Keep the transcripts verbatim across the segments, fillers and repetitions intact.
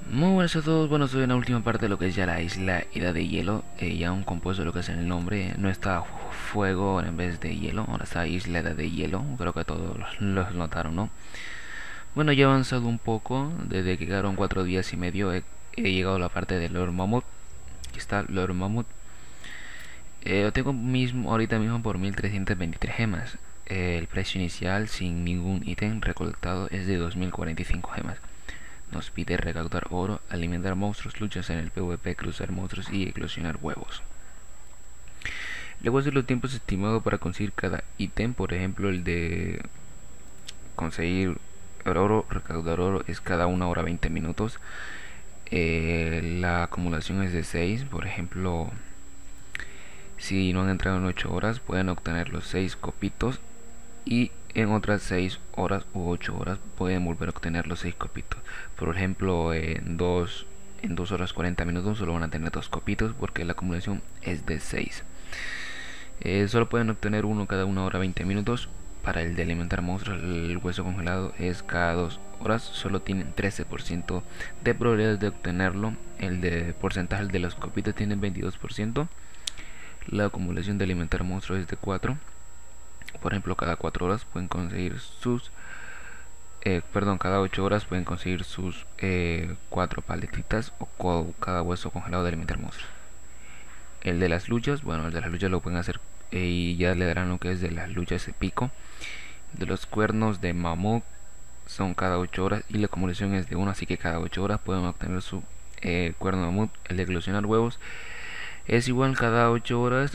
Muy buenas a todos, bueno, estoy en la última parte de lo que es ya la isla Edad de Hielo, eh, ya un compuesto de lo que es el nombre, no está fuego en vez de hielo, ahora está Isla Edad de Hielo, creo que todos los notaron, ¿no? Bueno, ya he avanzado un poco, desde que quedaron cuatro días y medio he, he llegado a la parte de Lord Mammoth, aquí está Lord Mammoth, eh, lo tengo mismo, ahorita mismo por mil trescientas veintitrés gemas, eh, el precio inicial sin ningún ítem recolectado es de dos mil cuarenta y cinco gemas. Nos pide recaudar oro, alimentar monstruos, luchas en el PvP, cruzar monstruos y eclosionar huevos. Luego de los tiempos estimados para conseguir cada ítem, por ejemplo el de conseguir oro, recaudar oro es cada una hora veinte minutos. Eh, la acumulación es de seis, por ejemplo, si no han entrado en ocho horas pueden obtener los seis copitos y en otras seis horas u ocho horas pueden volver a obtener los seis copitos. Por ejemplo, en dos en dos horas cuarenta minutos solo van a tener dos copitos porque la acumulación es de seis. Eh, solo pueden obtener uno cada una hora veinte minutos. Para el de alimentar monstruos, el hueso congelado es cada dos horas. Solo tienen trece por ciento de probabilidades de obtenerlo. El de porcentaje de los copitos tiene veintidós por ciento. La acumulación de alimentar monstruos es de cuatro. Por ejemplo, cada cuatro horas pueden conseguir sus eh, perdón, cada ocho horas pueden conseguir sus eh, cuatro paletitas o cada hueso congelado de alimentar monstruos. El de las luchas, bueno, el de las luchas lo pueden hacer eh, y ya le darán lo que es de las luchas de pico. De los cuernos de mamut son cada ocho horas y la acumulación es de uno, así que cada ocho horas pueden obtener su eh, cuerno de mamut. El de eclosionar huevos es igual cada ocho horas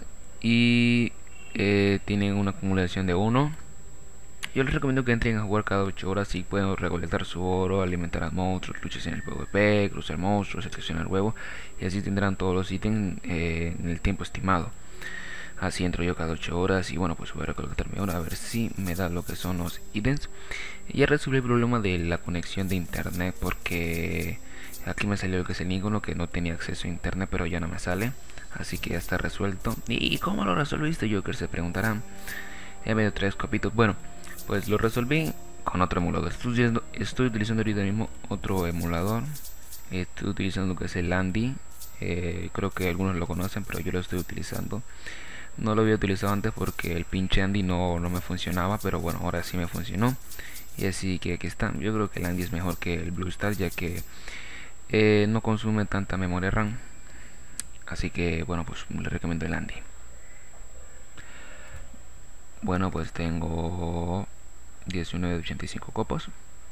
y eh, tienen una acumulación de uno. Yo les recomiendo que entren a jugar cada ocho horas y pueden recolectar su oro, alimentar a monstruos, luchas en el PvP, cruzar monstruos, seleccionar huevos y así tendrán todos los ítems eh, en el tiempo estimado. Así entro yo cada ocho horas y bueno, pues voy a recolectarme ahora a ver si me da lo que son los ítems. Ya resolví el problema de la conexión de internet porque aquí me salió lo que es el icono que no tenía acceso a internet, pero ya no me sale. Así que ya está resuelto. ¿Y cómo lo resolviste, Joker? Se preguntarán. Ya me dio tres copitos. Bueno, pues lo resolví con otro emulador. Estoy, estoy utilizando ahorita mismo otro emulador. Estoy utilizando lo que es el Andy. Eh, creo que algunos lo conocen, pero yo lo estoy utilizando. No lo había utilizado antes porque el pinche Andy no, no me funcionaba, pero bueno, ahora sí me funcionó. Y así que aquí está. Yo creo que el Andy es mejor que el Blue Star, ya que eh, no consume tanta memoria RAM. Así que bueno, pues le recomiendo el Andy. Bueno, pues tengo diecinueve de ochenta y cinco copos.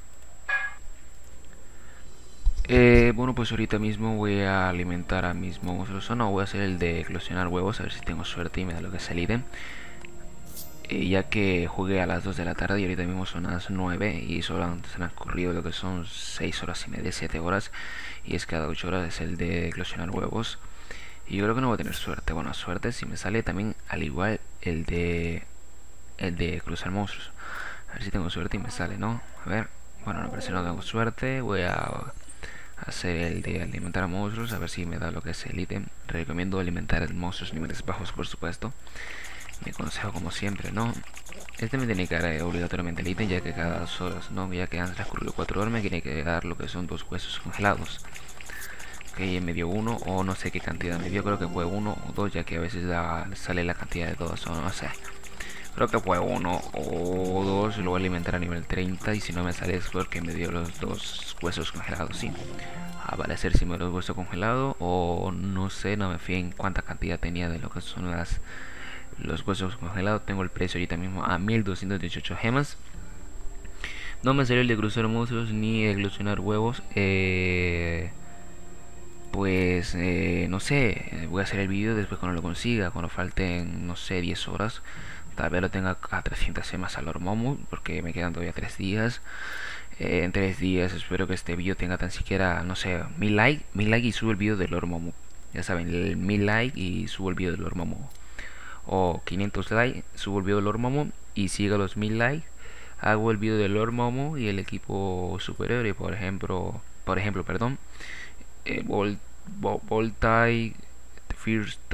Eh, bueno, pues ahorita mismo voy a alimentar a mis monstruos. O no, voy a hacer el de eclosionar huevos, a ver si tengo suerte y me da lo que es el ítem. Eh, ya que jugué a las dos de la tarde y ahorita mismo son las nueve y solo han transcurrido lo que son seis horas y media, siete horas. Y es cada ocho horas es el de eclosionar huevos. Y yo creo que no voy a tener suerte. Bueno, suerte si me sale también al igual el de el de cruzar monstruos. A ver si tengo suerte y me sale, ¿no? A ver. Bueno, no parece que no tengo suerte. Voy a hacer el de alimentar a monstruos. A ver si me da lo que es el ítem. Recomiendo alimentar a monstruos niveles bajos, por supuesto. Mi consejo, como siempre, ¿no? Este me tiene que dar obligatoriamente el ítem, ya que cada dos horas, ¿no? Ya que han transcurrido cuatro horas, me tiene que dar lo que son dos huesos congelados. Ok, me dio uno, o no sé qué cantidad me dio. Creo que fue uno o dos, ya que a veces da, sale la cantidad de dos, o no sé. Creo que fue uno o dos, lo voy a alimentar a nivel treinta y si no me sale es porque me dio los dos huesos congelados, sí. A parecer si me los huesos congelados o no sé, no me fijé en cuánta cantidad tenía de lo que son las los huesos congelados. Tengo el precio ahorita mismo a mil doscientas dieciocho gemas. No me salió el de cruzar monstruos ni de eclosionar huevos. Eh, pues eh, no sé, voy a hacer el vídeo después cuando lo consiga, cuando falten, no sé, diez horas. Tal vez lo tenga a trescientas gemas al Momo, porque me quedan todavía tres días. Eh, en tres días espero que este vídeo tenga tan siquiera, no sé, mil likes, mil likes y subo el vídeo del Lord Momo. Ya saben, el mil likes y subo el vídeo del Lord Momo. O quinientos likes, subo el vídeo del Lord Momo y siga los mil likes. Hago el vídeo del Lord Momo y el equipo superior, y por ejemplo, por ejemplo, perdón, eh, Vol Voltai,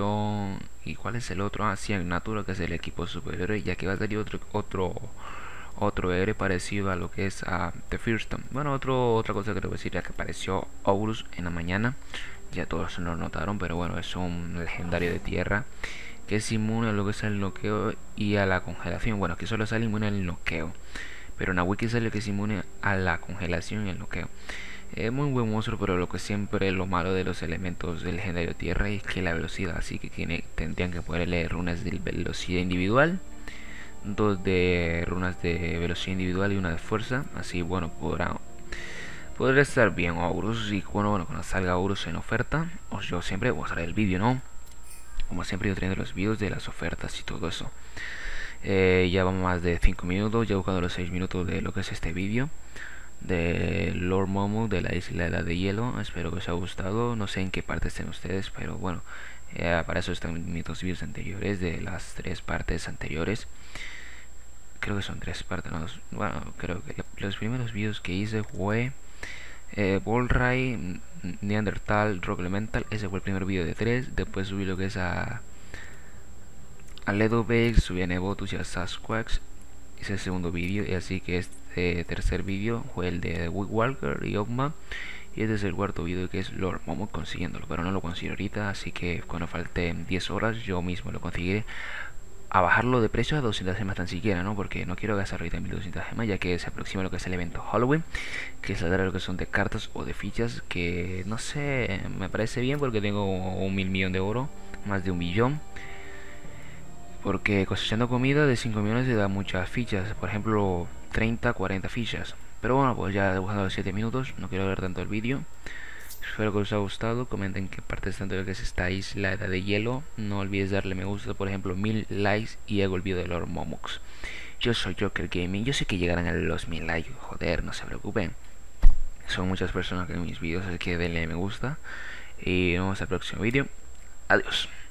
Firestone y cuál es el otro, ah, sí, Natura, que es el equipo superior, ya que va a salir otro otro otro héroe parecido a lo que es a The Fearsome. Bueno, otro, otra cosa que te voy a decir es que apareció Aurus en la mañana. Ya todos lo notaron, pero bueno, es un legendario de tierra que es inmune a lo que es el noqueo y a la congelación. Bueno, aquí solo sale inmune al noqueo, pero en la wiki sale que es inmune a la congelación y al noqueo. Es muy buen monstruo, pero lo que siempre lo malo de los elementos del legendario tierra es que la velocidad, así que tiene, tendrían que ponerle runas de velocidad individual, dos de runas de velocidad individual y una de fuerza. Así, bueno, podrá podría estar bien Aurus. Y bueno, bueno, cuando salga Aurus en oferta, os yo siempre voy a traer el vídeo, ¿no? Como siempre yo trayendo los vídeos de las ofertas y todo eso. Eh, ya vamos más de cinco minutos, ya he buscado los seis minutos de lo que es este vídeo de Lord Momo de la isla Edad de Hielo. Espero que os haya gustado, no sé en qué parte estén ustedes, pero bueno, eh, para eso están mis dos vídeos anteriores, de las tres partes anteriores. Creo que son tres partes, ¿no? Bueno, creo que los primeros vídeos que hice fue eh, Volray, Neandertal, Rock Elemental. Ese fue el primer vídeo de tres. Después subí lo que es a a Leatherface, subí a Nebotus y a Sasquatch. Hice el segundo vídeo, y así que este tercer vídeo fue el de Wigwalker y Ogma. Y este es el cuarto vídeo, que es Lord Momo consiguiéndolo, pero no lo consigo ahorita, así que cuando falte diez horas yo mismo lo conseguiré. A bajarlo de precio a doscientas gemas tan siquiera, ¿no? Porque no quiero gastar ahorita mil doscientas gemas, ya que se aproxima lo que es el evento Halloween, que saldrá lo que son de cartas o de fichas, que no sé, me parece bien porque tengo un mil millón de oro, más de un billón. Porque cosechando comida de cinco millones te da muchas fichas, por ejemplo treinta, cuarenta fichas. Pero bueno, pues ya he dibujado los siete minutos, no quiero ver tanto el vídeo. Espero que os haya gustado, comenten qué parte están de lo que es esta isla Edad de Hielo. No olvides darle me gusta, por ejemplo, mil likes, y hago el vídeo de Lord Momox. Yo soy Joker Gaming, yo sé que llegarán a los mil likes, joder, no se preocupen. Son muchas personas que ven mis vídeos, así que denle me gusta. Y nos vemos al próximo vídeo. Adiós.